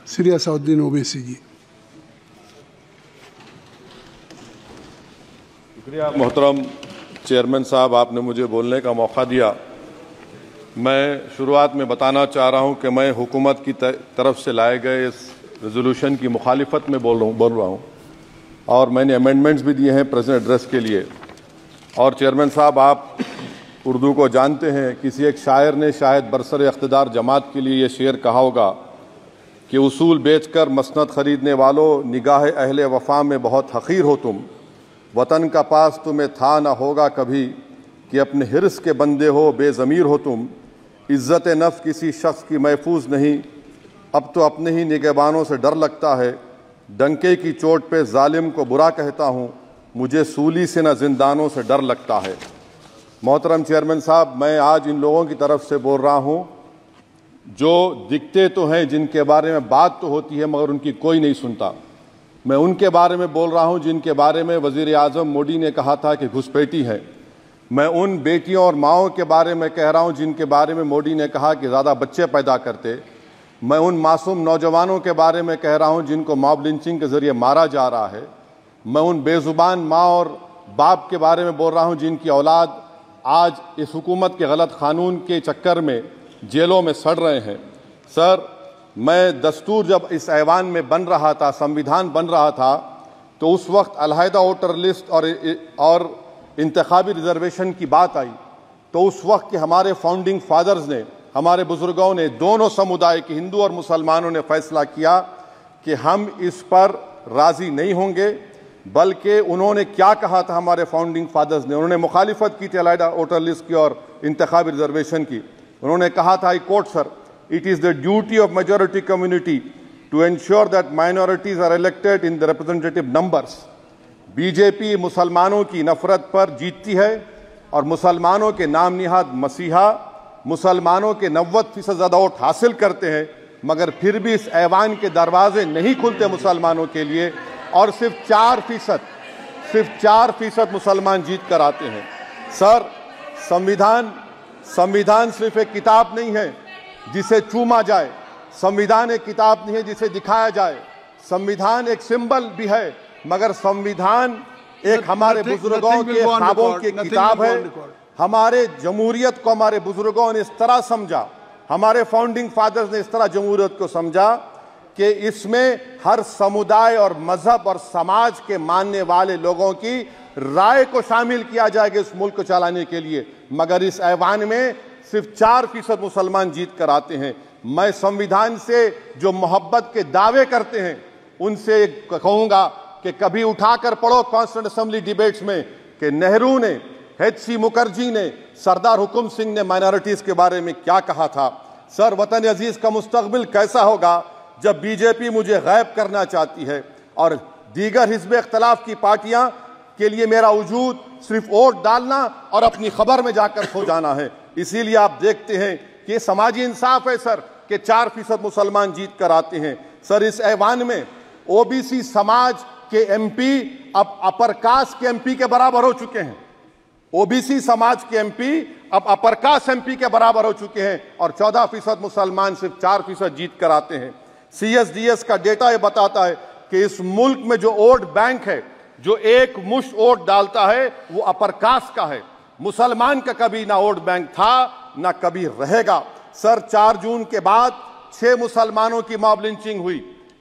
श्री असदुद्दीन ओवैसी जी। शुक्रिया मोहतरम चेयरमैन साहब, आपने मुझे बोलने का मौका दिया। मैं शुरुआत में बताना चाह रहा हूं कि मैं हुकूमत की तरफ से लाए गए इस रेजोल्यूशन की मुखालिफत में बोल रहा हूं और मैंने अमेंडमेंट्स भी दिए हैं प्रेजेंट एड्रेस के लिए। और चेयरमैन साहब, आप उर्दू को जानते हैं। किसी एक शायर ने शायद बरसर इख्तिदार जमात के लिए ये शेर कहा होगा कि उसूल बेचकर मसनद खरीदने वालों, निगाह अहले वफा में बहुत हक़ीर हो तुम। वतन का पास तुम्हें था न होगा कभी कि अपने हिर्स के बंदे हो, बेज़मीर हो तुम। इज़्ज़त नफ्स किसी शख्स की महफूज नहीं, अब तो अपने ही निगहबानों से डर लगता है। डंके की चोट पे जालिम को बुरा कहता हूँ, मुझे सूली से न जिंदानों से डर लगता है। मोहतरम चेयरमैन साहब, मैं आज इन लोगों की तरफ से बोल रहा हूँ जो दिखते तो हैं, जिनके बारे में बात तो होती है मगर उनकी कोई नहीं सुनता। मैं उनके बारे में बोल रहा हूँ जिनके बारे में वज़ीर आज़म मोदी ने कहा था कि घुसपैठी है। मैं उन बेटियों और माओं के बारे में कह रहा हूँ जिनके बारे में मोदी ने कहा कि ज़्यादा बच्चे पैदा करते। मैं उन मासूम नौजवानों के बारे में कह रहा हूँ जिनको मॉब लिंचिंग के ज़रिए मारा जा रहा है। मैं उन बेज़ुबान माँ और बाप के बारे में बोल रहा हूँ जिनकी औलाद आज इस हुकूमत के गलत कानून के चक्कर में जेलों में सड़ रहे हैं। सर, मैं दस्तूर जब इस ऐवान में बन रहा था, संविधान बन रहा था, तो उस वक्त अलहदा वोटर लिस्ट और इंतखाबी रिजर्वेशन की बात आई तो उस वक्त के हमारे फाउंडिंग फादर्स ने, हमारे बुजुर्गों ने, दोनों समुदाय के हिंदू और मुसलमानों ने फैसला किया कि हम इस पर राज़ी नहीं होंगे। बल्कि उन्होंने क्या कहा था हमारे फाउंडिंग फादर्स ने, उन्होंने मुखालिफत की थी अलहदा वोटर लिस्ट की और इंतखाबी रिजर्वेशन की। उन्होंने कहा था, I quote sir, it is the duty of majority community to ensure that minorities are elected in the representative numbers. BJP मुसलमानों की नफरत पर जीतती है और मुसलमानों के नाम निहाद मसीहा मुसलमानों के 90% ज़्यादा वोट हासिल करते हैं, मगर फिर भी इस ऐवान के दरवाजे नहीं खुलते मुसलमानों के लिए और सिर्फ 4% मुसलमान जीत कर आते हैं। सर, संविधान सिर्फ एक किताब नहीं है जिसे चूमा जाए, संविधान एक किताब नहीं है जिसे दिखाया जाए, संविधान एक सिंबल भी है, मगर संविधान एक हमारे बुजुर्गों के ख्वाबों की किताब है। हमारे जमहूरियत को हमारे बुजुर्गों ने इस तरह समझा, हमारे फाउंडिंग फादर्स ने इस तरह जमहूरियत को समझा कि इसमें हर समुदाय और मजहब और समाज के मानने वाले लोगों की राय को शामिल किया जाएगा इस मुल्क को चलाने के लिए। मगर इस ऐवान में सिर्फ 4% मुसलमान जीत कर आते हैं। मैं संविधान से जो मोहब्बत के दावे करते हैं उनसे कहूंगा कि कभी उठाकर पढ़ो कॉन्स्टिट्यूएंट असेंबली डिबेट्स में कि नेहरू ने, HC मुखर्जी ने, सरदार हुकुम सिंह ने माइनॉरिटीज के बारे में क्या कहा था। सर, वतन अजीज का मुस्तकबिल कैसा होगा जब बीजेपी मुझे गायब करना चाहती है और दीगर हिज़्ब इख्तिलाफ की पार्टियां के लिए मेरा वजूद सिर्फ वोट डालना और अपनी खबर में जाकर सो जाना है। इसीलिए आप देखते हैं कि समाजी इंसाफ है सर कि 4% मुसलमान जीत कर आते हैं। सर, इस ऐवान में OBC समाज के MP अब अपर कास्ट के MP के बराबर हो चुके हैं। OBC समाज के MP अब अपर कास्ट MP के बराबर हो चुके हैं और 14% मुसलमान सिर्फ 4% जीत कर आते हैं। CSDS का डेटा ये बताता है कि इस मुल्क में जो वोट बैंक है, जो एक मुश्त वोट डालता है, वो अपर कास्ट का है। मुसलमान का कभी ना वोट बैंक था ना कभी रहेगा। सर, 4 जून के बाद 6 मुसलमानों की मॉब लिंचिंग हुई।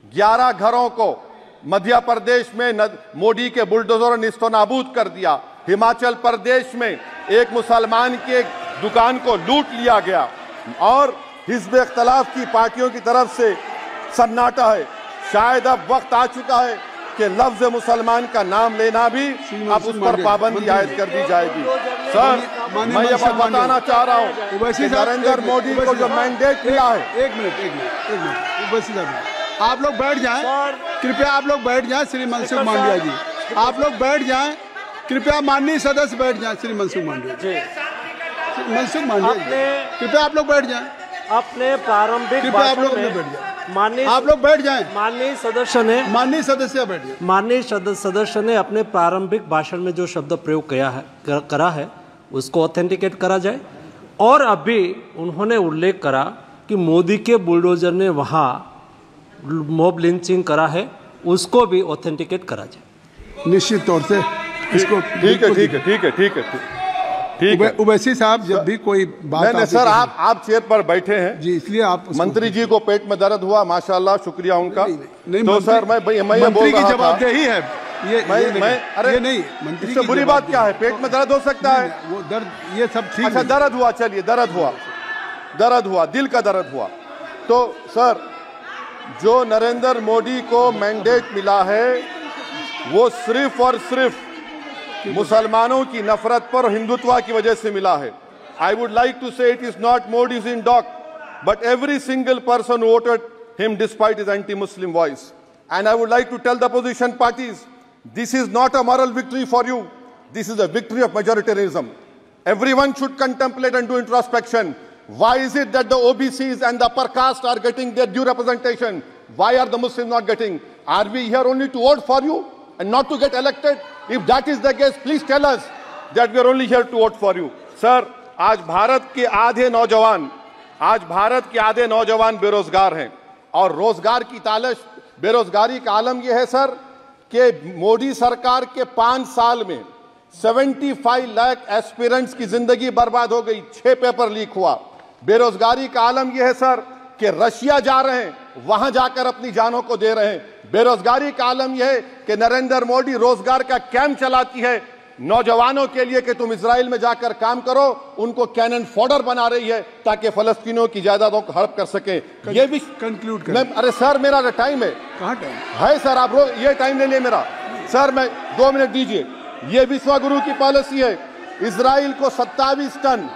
11 घरों को मध्य प्रदेश में मोदी के बुलडोजर ने निस्तो नाबूद कर दिया। हिमाचल प्रदेश में एक मुसलमान की एक दुकान को लूट लिया गया और हिज़्ब इख्तिलाफ की पार्टियों की तरफ से सन्नाटा है। शायद अब वक्त आ चुका है कि लफ्ज मुसलमान का नाम लेना भी अब उस पर पाबंदी आयद कर दी जाएगी। सर, मैं ये बात बताना चाह रहा हूँ कि नरेंद्र मोदी को जो मैंडेट मिला है। एक मिनट, आप लोग बैठ जाएं, कृपया आप लोग बैठ जाएं। श्री मनसुख मांडविया जी, आप लोग बैठ जाएं, कृपया माननीय सदस्य बैठ जाएं। श्री मनसुख मांडविया जी, कृपया आप लोग बैठ जाएं। अपने प्रारंभिक भाषण में आप लोग बैठ जाएं। माननीय सदस्य ने अपने प्रारंभिक भाषण में जो शब्द प्रयोग करा है उसको ऑथेंटिकेट करा जाए। और अभी उन्होंने उल्लेख करा कि मोदी के बुलडोजर ने वहां मॉब लिंचिंग करा है उसको भी ऑथेंटिकेट करा जाए। निश्चित तौर से इसको ठीक है। उवैसी साहब जब भी कोई बात नहीं सर, आप चेयर पर बैठे हैं जी, इसलिए आप मंत्री जी को पेट में दर्द हुआ, माशाल्लाह, शुक्रिया उनका। नहीं, तो सर मैं मंत्री की जवाबदेही है अरे नहीं, मंत्री इससे बुरी बात क्या है? पेट में दर्द हो सकता है, वो दर्द ये सब ठीक। अच्छा दर्द हुआ, चलिए दर्द हुआ, दिल का दर्द हुआ। तो सर, जो नरेंद्र मोदी को मैंडेट मिला है वो सिर्फ और सिर्फ मुसलमानों की नफरत पर हिंदुत्व की वजह से मिला है। I would like to say it is not Modi's in dock but every single person voted him despite his anti Muslim voice. And I would like to tell the opposition parties, this is not a moral victory for you, this is a victory of majoritarianism. Everyone should contemplate and do introspection. Why is it that the OBCs and the upper caste are getting their due representation? Why are the Muslims not getting? Are we here only to vote for you and not to get elected? If that is the case, please tell us that we are only here to vote for you. Sir, आज भारत के आधे नौजवान बेरोजगार हैं और रोजगार की तालाश, बेरोजगारी का आलम यह है सर कि मोदी सरकार के 5 साल में 75 लाख एस्पिरेंट्स की जिंदगी बर्बाद हो गई, 6 पेपर लीक हुआ। बेरोजगारी का आलम यह है सर कि रशिया जा रहे हैं, वहां जाकर अपनी जानों को दे रहे हैं। बेरोजगारी का आलम यह है कि नरेंद्र मोदी रोजगार का कैंप चलाती है नौजवानों के लिए कि तुम इजराइल में जाकर काम करो, उनको कैनन फॉडर बना रही है ताकि फलस्तीनियों की जायदादों को हड़प कर सके। ये भी कंक्लूड कर। अरे सर मेरा टाइम है, कहाँ टाइम है सर? आप ये टाइम ले लिए मेरा सर, मैं 2 मिनट दीजिए। ये विश्वगुरु की पॉलिसी है, इजराइल को 27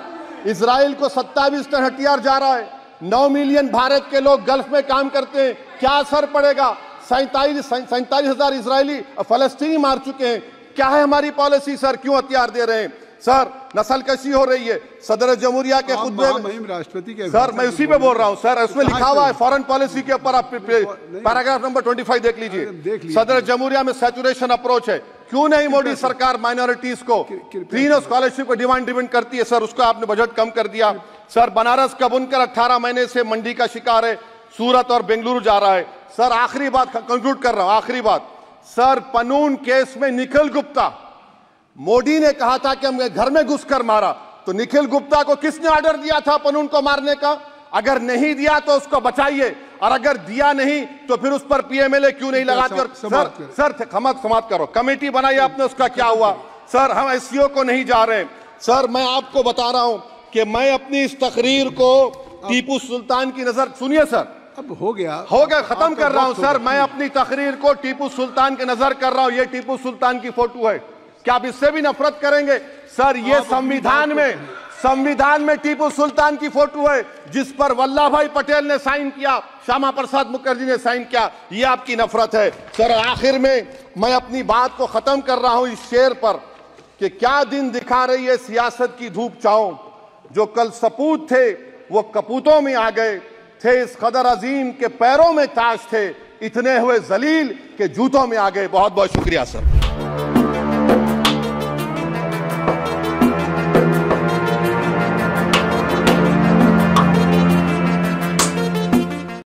टन हथियार जा रहा है। 9 मिलियन भारत के लोग गल्फ में काम करते हैं, क्या असर पड़ेगा? 47,000 इजरायली फलस्तीनी मार चुके हैं। क्या है हमारी पॉलिसी सर? क्यों हथियार दे रहे हैं सर? नस्लकशी हो रही है। सदर जमहूरिया के खुतबे में राष्ट्रपति के सर, मैं उसी पे बोल रहा हूं सर, उसमें लिखा हुआ है फॉरेन पॉलिसी के ऊपर, आप पैराग्राफ नंबर 25 देख लीजिए। सदर जमहूरिया में सैचुरेशन अप्रोच है। क्यों नहीं मोदी सरकार माइनॉरिटीज को फ्री स्कॉलरशिप को डिमांड करती है सर? उसको आपने बजट कम कर दिया सर। बनारस का बुनकर 18 महीने से मंडी का शिकार है, सूरत और बेंगलुरु जा रहा है सर। आखिरी बात कंक्लूड कर रहा हूं, आखिरी बात सर, पनून केस में निखिल गुप्ता, मोदी ने कहा था कि हमने घर में घुसकर मारा, तो निखिल गुप्ता को किसने ऑर्डर दिया था पनून को मारने का? अगर नहीं दिया तो उसको बचाइए, और अगर दिया नहीं तो फिर उस पर पीएमएलए क्यों नहीं लगाते? और सर समाप्त करो। कमेटी बनाई आपने, उसका क्या हुआ सर? हम एससीओ को नहीं जा रहे सर। मैं आपको बता रहा हूं कि मैं अपनी इस तकरीर को टीपू सुल्तान की नजर, सुनिए सर, अब हो गया खत्म कर रहा हूं सर। मैं अपनी तकरीर को टीपू सुल्तान के नजर कर रहा हूं। ये टीपू सुल्तान की फोटो है, क्या आप इससे भी नफरत करेंगे सर? ये संविधान में टीपू सुल्तान की फोटो है जिस पर वल्लभ भाई पटेल ने साइन किया, श्यामा प्रसाद मुखर्जी ने साइन किया। ये आपकी नफरत है सर। आखिर में मैं अपनी बात को खत्म कर रहा हूं इस शेर पर कि क्या दिन दिखा रही है सियासत की धूप छांव। जो कल सपूत थे वो कपूतों में आ गए थे, इस कदर अजीम के पैरों में ताज थे, इतने हुए जलील के जूतों में आ गए। बहुत बहुत शुक्रिया सर।